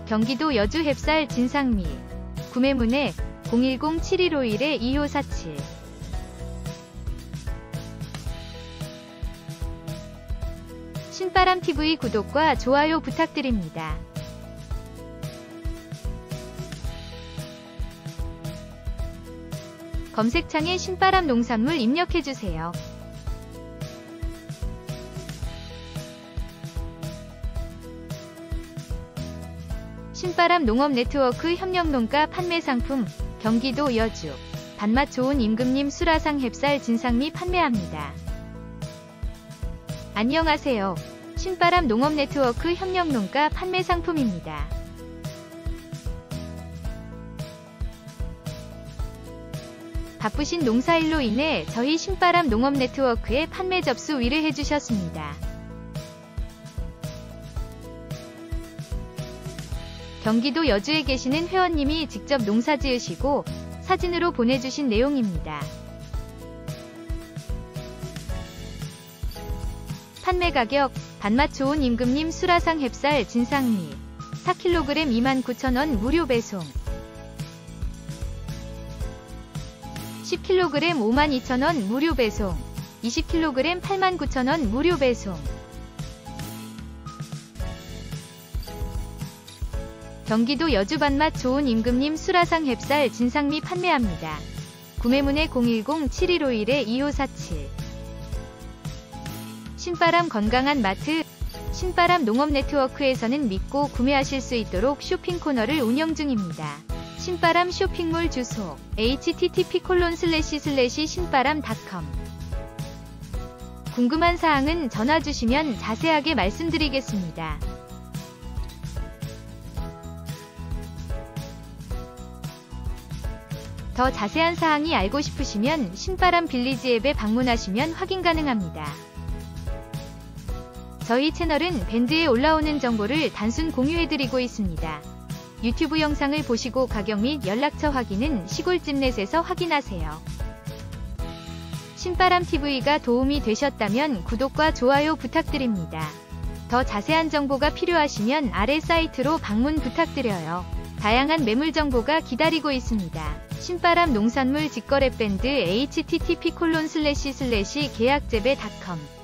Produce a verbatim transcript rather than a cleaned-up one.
경기도 여주 햅쌀 진상미. 구매 문의 공일공 칠일오일 이오사칠. 신바람티비 구독과 좋아요 부탁드립니다. 검색창에 신바람 농산물 입력해주세요. 신바람 농업 네트워크 협력농가 판매 상품, 경기도 여주. 단맛 좋은 임금님 수라상 햅쌀 진상미 판매합니다. 안녕하세요. 신바람 농업 네트워크 협력농가 판매 상품입니다. 바쁘신 농사일로 인해 저희 신바람 농업 네트워크에 판매 접수 의뢰해 주셨습니다. 경기도 여주에 계시는 회원님이 직접 농사 지으시고 사진으로 보내주신 내용입니다. 판매 가격, 단맛 좋은 임금님 수라상 햅쌀 진상미 사 킬로그램 이만 구천 원 무료 배송, 십 킬로그램 오만 이천 원 무료 배송, 이십 킬로그램 팔만 구천 원 무료 배송. 경기도 여주 단맛 좋은 임금님 수라상 햅쌀 진상미 판매합니다. 구매 문의 공일공 칠일오일 이오사칠. 신바람 건강한 마트. 신바람 농업 네트워크에서는 믿고 구매하실 수 있도록 쇼핑 코너를 운영 중입니다. 신바람 쇼핑몰 주소 에이치티티피 콜론 슬래시 슬래시 신바람 닷컴. 궁금한 사항은 전화 주시면 자세하게 말씀드리겠습니다. 더 자세한 사항이 알고 싶으시면 신바람 빌리지 앱에 방문하시면 확인 가능합니다. 저희 채널은 밴드에 올라오는 정보를 단순 공유해드리고 있습니다. 유튜브 영상을 보시고 가격 및 연락처 확인은 시골집넷에서 확인하세요. 신바람티비가 도움이 되셨다면 구독과 좋아요 부탁드립니다. 더 자세한 정보가 필요하시면 아래 사이트로 방문 부탁드려요. 다양한 매물 정보가 기다리고 있습니다. 신바람 농산물 직거래 밴드 에이치티티피 콜론 슬래시 슬래시 계약재배 닷컴.